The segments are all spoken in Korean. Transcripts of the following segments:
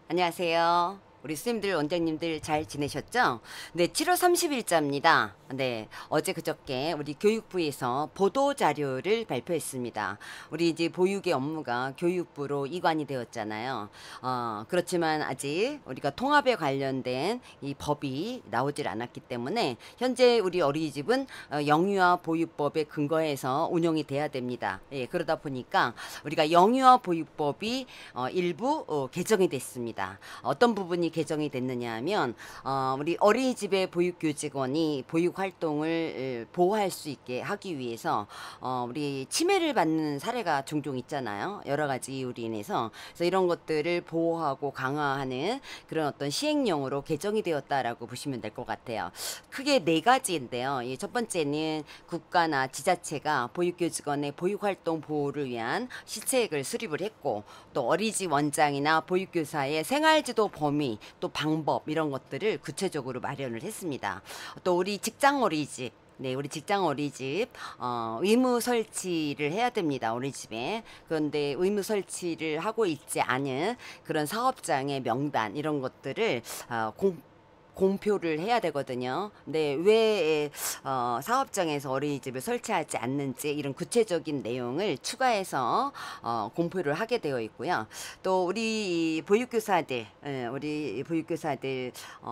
안녕하세요. 우리 스님들, 원장님들 잘 지내셨죠? 네, 7월 30일자입니다. 네, 어제 그저께 우리 교육부에서 보도 자료를 발표했습니다. 우리 이제 보육의 업무가 교육부로 이관이 되었잖아요. 그렇지만 아직 우리가 통합에 관련된 이 법이 나오질 않았기 때문에 현재 우리 어린이집은 영유아 보육법에 근거해서 운영이 돼야 됩니다. 예, 그러다 보니까 우리가 영유아 보육법이 일부 개정이 됐습니다. 어떤 부분이 개정이 됐느냐 하면 우리 어린이집의 보육교직원이 보육활동을 보호할 수 있게 하기 위해서 우리 침해를 받는 사례가 종종 있잖아요. 여러 가지 이유로 인해서. 그래서 이런 것들을 보호하고 강화하는 그런 어떤 시행령으로 개정이 되었다라고 보시면 될 것 같아요. 크게 네 가지인데요. 첫 번째는 국가나 지자체가 보육교직원의 보육활동 보호를 위한 시책을 수립을 했고, 또 어린이집 원장이나 보육교사의 생활지도 범위, 또 방법 이런 것들을 구체적으로 마련을 했습니다. 또 우리 직장 어린이집, 네, 우리 직장 어린이집 의무 설치를 해야 됩니다. 어린이집에. 그런데 의무 설치를 하고 있지 않은 그런 사업장의 명단 이런 것들을 공표를 해야 되거든요. 근데 왜 사업장에서 어린이집을 설치하지 않는지 이런 구체적인 내용을 추가해서 공표를 하게 되어 있고요. 또 우리 보육교사들, 우리 보육교사들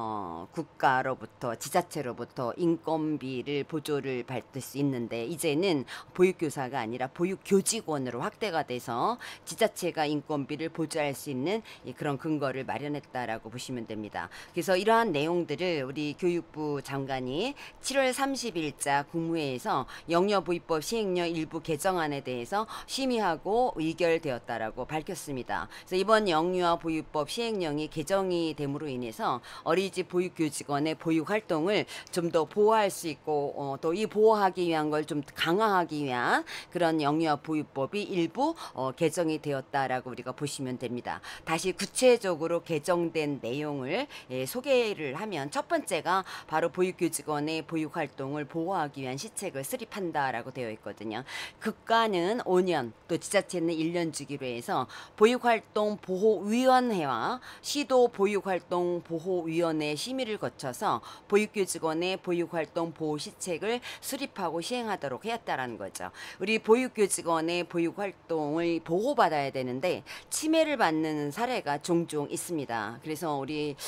국가로부터 지자체로부터 인건비를 보조를 받을 수 있는데, 이제는 보육교사가 아니라 보육교직원으로 확대가 돼서 지자체가 인건비를 보조할 수 있는 그런 근거를 마련했다라고 보시면 됩니다. 그래서 이러한 내용들을 우리 교육부 장관이 7월 30일자 국무회에서 영유아보육법 시행령 일부 개정안에 대해서 심의하고 의결되었다라고 밝혔습니다. 그래서 이번 영유아보육법 시행령이 개정이 됨으로 인해서 어린이집 보육교직원의 보육활동을 좀 더 보호할 수 있고 또 이 보호하기 위한 걸 좀 강화하기 위한 그런 영유아보육법이 일부 개정이 되었다라고 우리가 보시면 됩니다. 다시 구체적으로 개정된 내용을 소개를 하면, 첫 번째가 바로 보육교직원의 보육활동을 보호하기 위한 시책을 수립한다라고 되어 있거든요. 국가는 5년, 또 지자체는 1년 주기로 해서 보육활동 보호위원회와 시도 보육활동 보호위원회 심의를 거쳐서 보육교직원의 보육활동 보호 시책을 수립하고 시행하도록 했다라는 거죠. 우리 보육교직원의 보육활동을 보호받아야 되는데 침해를 받는 사례가 종종 있습니다. 그래서 우리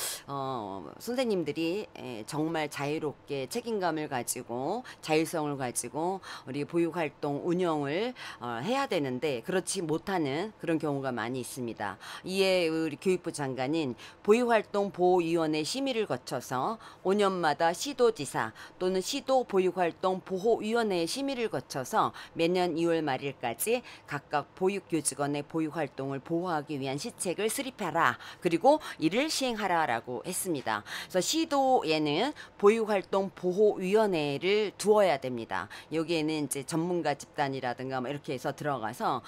선생님들이 정말 자유롭게 책임감을 가지고 자율성을 가지고 우리 보육활동 운영을 해야 되는데 그렇지 못하는 그런 경우가 많이 있습니다. 이에 우리 교육부 장관은 보육활동 보호위원회 심의를 거쳐서 5년마다 시도지사 또는 시도 보육활동 보호위원회 심의를 거쳐서 매년 2월 말일까지 각각 보육교직원의 보육활동을 보호하기 위한 시책을 수립하라, 그리고 이를 시행하라라고 했습니다. 그래서 시도에는 보육활동 보호위원회를 두어야 됩니다. 여기에는 이제 전문가 집단이라든가 뭐 이렇게 해서 들어가서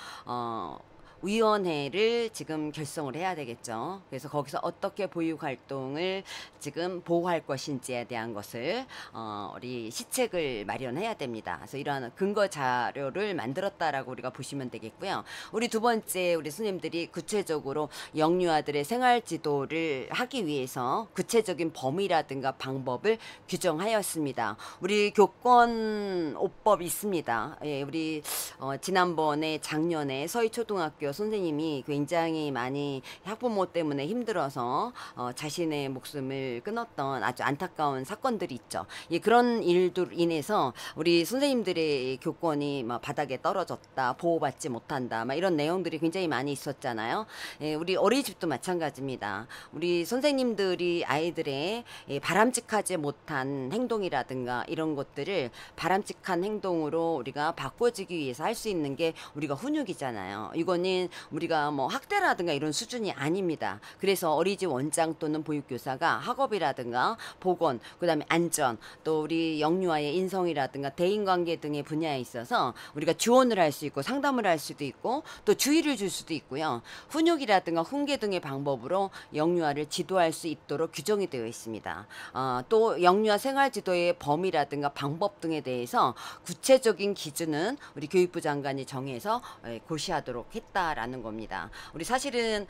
위원회를 지금 결성을 해야 되겠죠. 그래서 거기서 어떻게 보육활동을 지금 보호할 것인지에 대한 것을 우리 시책을 마련해야 됩니다. 그래서 이러한 근거 자료를 만들었다라고 우리가 보시면 되겠고요. 우리 두 번째, 우리 스님들이 구체적으로 영유아들의 생활 지도를 하기 위해서 구체적인 범위라든가 방법을 규정하였습니다. 우리 교권오법이 있습니다. 예, 우리 지난번에 작년에 서희초등학교 선생님이 굉장히 많이 학부모 때문에 힘들어서 자신의 목숨을 끊었던 아주 안타까운 사건들이 있죠. 예, 그런 일들 인해서 우리 선생님들의 교권이 막 바닥에 떨어졌다, 보호받지 못한다, 막 이런 내용들이 굉장히 많이 있었잖아요. 예, 우리 어린이집도 마찬가지입니다. 우리 선생님들이 아이들의 바람직하지 못한 행동이라든가 이런 것들을 바람직한 행동으로 우리가 바꿔주기 위해서 할 수 있는 게 우리가 훈육이잖아요. 이거는 우리가 뭐 학대라든가 이런 수준이 아닙니다. 그래서 어린이집 원장 또는 보육교사가 학업이라든가 보건, 그다음에 안전, 또 우리 영유아의 인성이라든가 대인관계 등의 분야에 있어서 우리가 지원을 할 수 있고 상담을 할 수도 있고 또 주의를 줄 수도 있고요. 훈육이라든가 훈계 등의 방법으로 영유아를 지도할 수 있도록 규정이 되어 있습니다. 또 영유아 생활지도의 범위라든가 방법 등에 대해서 구체적인 기준은 우리 교육부 장관이 정해서 고시하도록 했다. 있다라는 겁니다. 우리 사실은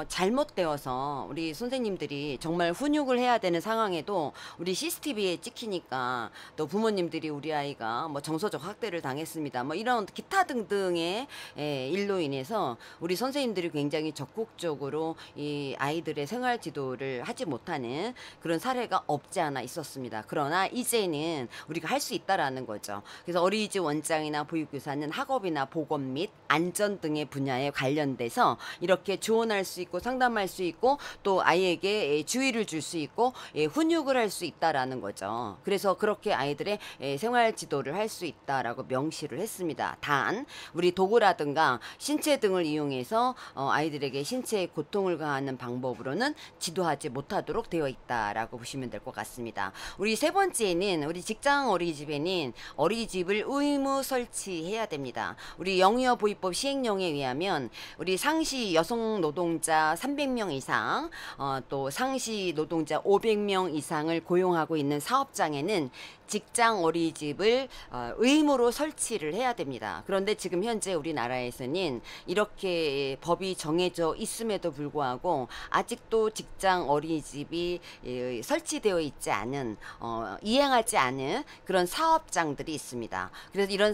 잘못되어서 우리 선생님들이 정말 훈육을 해야 되는 상황에도 우리 CCTV에 찍히니까 또 부모님들이 우리 아이가 뭐 정서적 학대를 당했습니다. 뭐 이런 기타 등등의 일로 인해서 우리 선생님들이 굉장히 적극적으로 이 아이들의 생활 지도를 하지 못하는 그런 사례가 없지 않아 있었습니다. 그러나 이제는 우리가 할 수 있다라는 거죠. 그래서 어린이집 원장이나 보육교사는 학업이나 보건 및 안전 등의 분야에 관련돼서 이렇게 조언할 수 있고 상담할 수 있고 또 아이에게 주의를 줄 수 있고 훈육을 할 수 있다라는 거죠. 그래서 그렇게 아이들의 생활 지도를 할 수 있다라고 명시를 했습니다. 단 우리 도구라든가 신체 등을 이용해서 아이들에게 신체에 고통을 가하는 방법으로는 지도하지 못하도록 되어 있다라고 보시면 될 것 같습니다. 우리 세 번째는 우리 직장 어린이집에는 어린이집을 의무 설치해야 됩니다. 우리 영유아보육법 시행령에 의하면 우리 상시 여성 노동자 300명 이상 또 상시 노동자 500명 이상을 고용하고 있는 사업장에는 직장 어린이집을 의무로 설치를 해야 됩니다. 그런데 지금 현재 우리나라에서는 이렇게 법이 정해져 있음에도 불구하고 아직도 직장 어린이집이 설치되어 있지 않은 이행하지 않은 그런 사업장들이 있습니다. 그래서 이런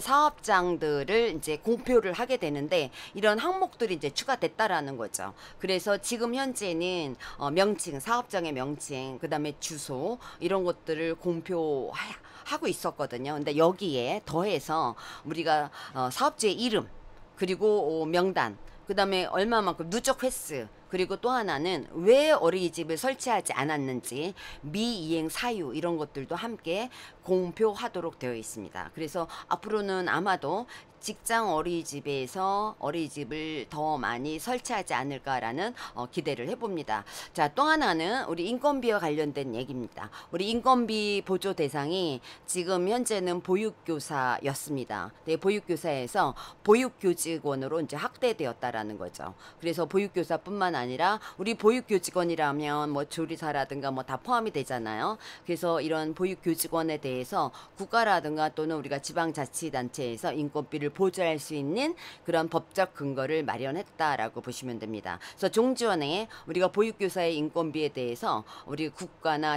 사업장들을 이제 공표를 하게 되는데 이런 항목들이 이제 추가됐다라는 거죠. 그래서 지금 현재는 명칭, 사업장의 명칭, 그다음에 주소 이런 것들을 공표하고 있었거든요. 근데 여기에 더해서 우리가 사업주의 이름 그리고 명단 그다음에 얼마만큼 누적 횟수 그리고 또 하나는 왜 어린이집을 설치하지 않았는지 미이행 사유 이런 것들도 함께 공표하도록 되어 있습니다. 그래서 앞으로는 아마도 직장 어린이집에서 어린이집을 더 많이 설치하지 않을까라는 기대를 해봅니다. 자, 또 하나는 우리 인건비와 관련된 얘기입니다. 우리 인건비 보조 대상이 지금 현재는 보육교사였습니다. 네, 보육교사에서 보육교직원으로 이제 확대되었다라는 거죠. 그래서 보육교사뿐만 아니라 우리 보육교직원이라면 뭐 조리사라든가 뭐 다 포함이 되잖아요. 그래서 이런 보육교직원에 대해서 국가라든가 또는 우리가 지방자치단체에서 인건비를 보조할 수 있는 그런 법적 근거를 마련했다라고 보시면 됩니다. 그래서 종전에 우리가 보육교사의 인건비에 대해서 우리 국가나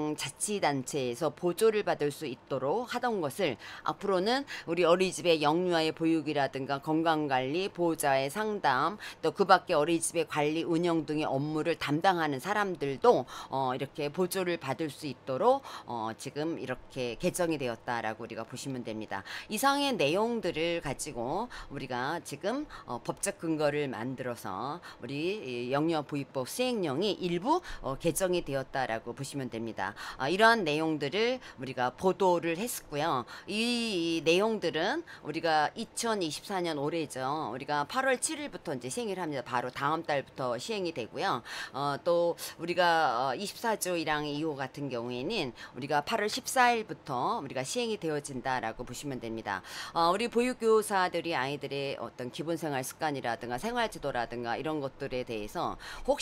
지방자치단체에서 보조를 받을 수 있도록 하던 것을 앞으로는 우리 어린이집의 영유아의 보육이라든가 건강관리, 보호자의 상담, 또 그 밖에 어린이집의 관리, 운영 등의 업무를 담당하는 사람들도 이렇게 보조를 받을 수 있도록 지금 이렇게 개정이 되었다라고 우리가 보시면 됩니다. 이상의 내용들을 가지고 우리가 지금 법적 근거를 만들어서 우리 영유아보육법 시행령이 일부 개정이 되었다라고 보시면 됩니다. 이러한 내용들을 우리가 보도를 했고요. 이 내용들은 우리가 2024년 올해죠. 우리가 8월 7일부터 이제 시행을 합니다. 바로 다음 달부터 시행이 되고요. 또 우리가 24조 1항 2호 같은 경우에는 우리가 8월 14일부터 우리가 시행이 되어진다라고 보시면 됩니다. 우리 보육교사들이 아이들의 어떤 기본생활 습관이라든가 생활지도라든가 이런 것들에 대해서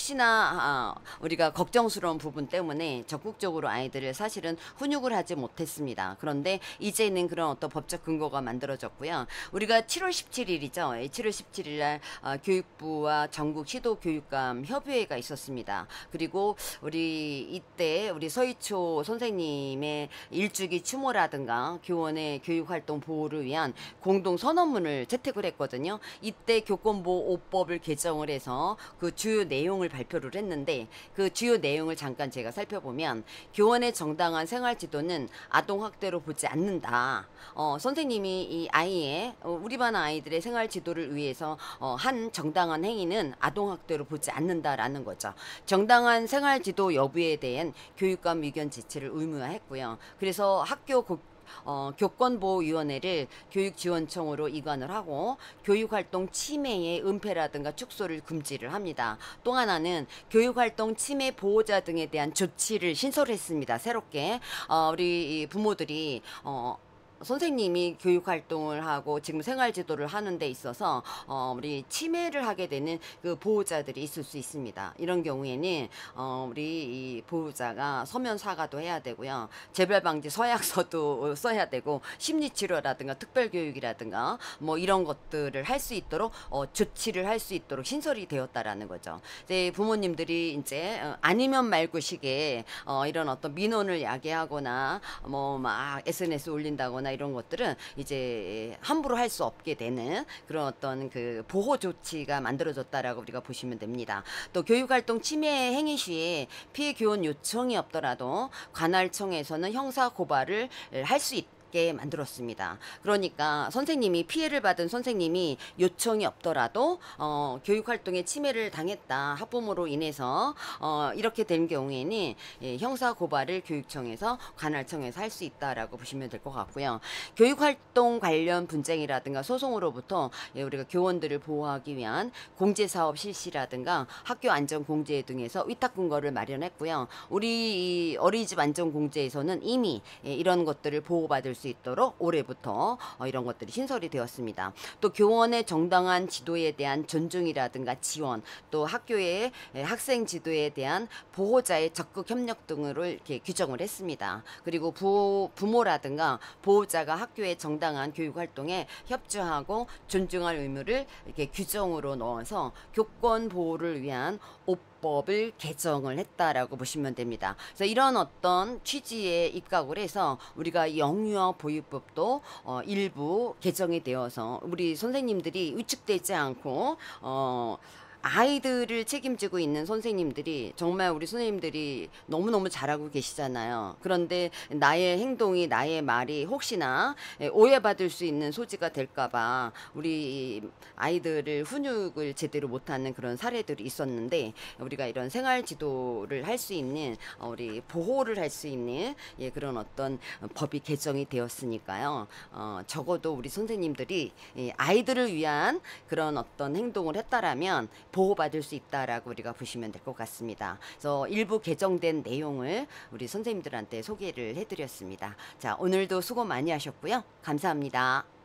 혹시나 우리가 걱정스러운 부분 때문에 적극적으로 아이들을 사실은 훈육을 하지 못했습니다. 그런데 이제는 그런 어떤 법적 근거가 만들어졌고요. 우리가 7월 17일이죠. 7월 17일 날 교육부와 전국 시도교육감 협의회가 있었습니다. 그리고 우리 이때 우리 서희초 선생님의 일주기 추모라든가 교원의 교육활동 보호를 위한 공동 선언문을 채택을 했거든요. 이때 교권보호 5법을 개정을 해서 그 주요 내용을 발표를 했는데 그 주요 내용을 잠깐 제가 살펴보면 교원의 정당한 생활지도는 아동학대로 보지 않는다. 선생님이 이 아이의 우리 반 아이들의 생활지도를 위해서 한 정당한 행위는 아동학대로 보지 않는다라는 거죠. 정당한 생활지도 여부에 대한 교육감 의견 제출을 의무화했고요. 그래서 학교 교권보호위원회를 교육지원청으로 이관을 하고 교육활동 침해의 은폐라든가 축소를 금지를 합니다. 또 하나는 교육활동 침해 보호자 등에 대한 조치를 신설했습니다. 새롭게 우리 부모들이 선생님이 교육 활동을 하고 지금 생활 지도를 하는 데 있어서 우리 치매를 하게 되는 그 보호자들이 있을 수 있습니다. 이런 경우에는 우리 이 보호자가 서면 사과도 해야 되고요. 재발 방지 서약서도 써야 되고 심리 치료라든가 특별 교육이라든가 뭐 이런 것들을 할 수 있도록 조치를 할 수 있도록 신설이 되었다라는 거죠. 이제 부모님들이 이제 아니면 말고식의 이런 어떤 민원을 야기하거나 뭐 막 SNS 올린다거나 이런 것들은 이제 함부로 할 수 없게 되는 그런 어떤 그 보호 조치가 만들어졌다라고 우리가 보시면 됩니다. 또 교육활동 침해 행위 시에 피해 교원 요청이 없더라도 관할청에서는 형사 고발을 할 수 있게 만들었습니다. 그러니까 선생님이 피해를 받은 선생님이 요청이 없더라도 교육활동에 침해를 당했다 학부모로 인해서 이렇게 된 경우에는 형사 고발을 교육청에서 관할청에서 할 수 있다라고 보시면 될 것 같고요. 교육활동 관련 분쟁이라든가 소송으로부터 우리가 교원들을 보호하기 위한 공제사업 실시라든가 학교 안전공제 등에서 위탁 근거를 마련했고요. 우리 이 어린이집 안전공제에서는 이미 이런 것들을 보호받을 수 있도록 올해부터 이런 것들이 신설이 되었습니다. 또 교원의 정당한 지도에 대한 존중이라든가 지원, 또 학교의 학생 지도에 대한 보호자의 적극 협력 등으로 이렇게 규정을 했습니다. 그리고 부모라든가 보호자가 학교의 정당한 교육 활동에 협조하고 존중할 의무를 이렇게 규정으로 넣어서 교권 보호를 위한 법을 개정을 했다라고 보시면 됩니다. 그래서 이런 어떤 취지에 입각을 해서 우리가 영유아 보육법도 일부 개정이 되어서 우리 선생님들이 위축되지 않고 아이들을 책임지고 있는 선생님들이 정말 우리 선생님들이 너무너무 잘하고 계시잖아요. 그런데 나의 행동이 나의 말이 혹시나 오해받을 수 있는 소지가 될까봐 우리 아이들을 훈육을 제대로 못하는 그런 사례들이 있었는데 우리가 이런 생활 지도를 할 수 있는 우리 보호를 할 수 있는 그런 어떤 법이 개정이 되었으니까요. 적어도 우리 선생님들이 아이들을 위한 그런 어떤 행동을 했다라면 보호받을 수 있다라고 우리가 보시면 될 것 같습니다. 그래서 일부 개정된 내용을 우리 선생님들한테 소개를 해드렸습니다. 자, 오늘도 수고 많이 하셨고요. 감사합니다.